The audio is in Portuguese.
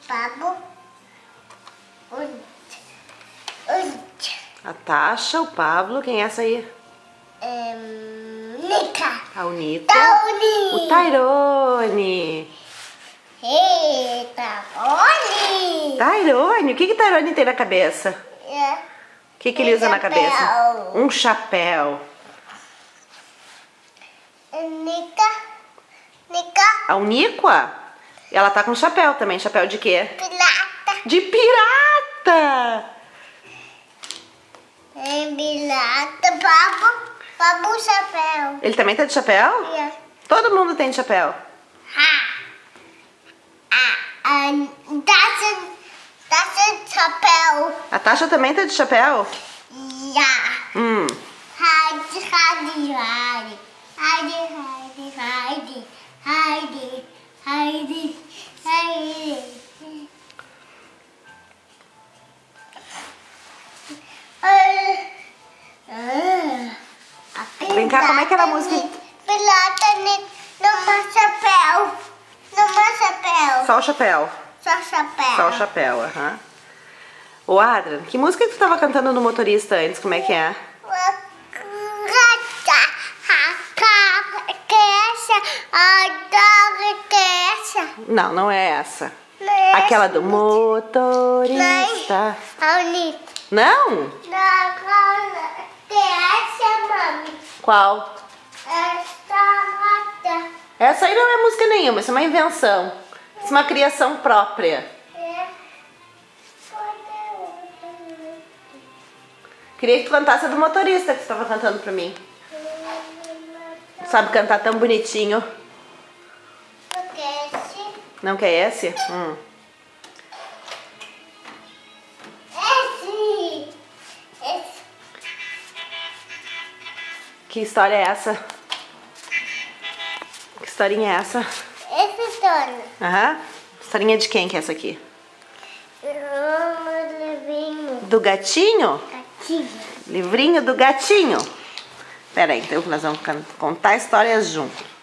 Pablo. A Tasha, o Pablo, quem é essa aí? Nica. A Nico. Tony. O Tyrone. Ei, Tyrone. Tyrone, o que Tyrone tem na cabeça? O que ele usa na cabeça? Um chapéu. Nica. A Uniqua? Ela tá com chapéu também. Chapéu de quê? Pirata. De pirata! Pirata. Pablo chapéu. Ele também tá de chapéu? Todo mundo tem de chapéu. Tasha chapéu. A Tasha também tá de chapéu? Vem cá, como é que era a música? Pilota no chapéu. Só o chapéu. Só chapéu. Só o chapéu, aham. Ô Adrian, que música que tu tava cantando no motorista antes? Como é que é? Não, não é essa. Aquela do motorista. Não? Qual? Essa aí não é música nenhuma, isso é uma invenção. Isso é uma criação própria. Queria que tu cantasse a do motorista que tu estava cantando pra mim. Sabe cantar tão bonitinho. Não quer esse? Esse. Que história é essa? Que historinha é essa? Essa história. Aham. Historinha de quem que é essa aqui? Livrinho. Do gatinho? Gatinho. Livrinho do gatinho. Pera aí, então nós vamos contar histórias juntos.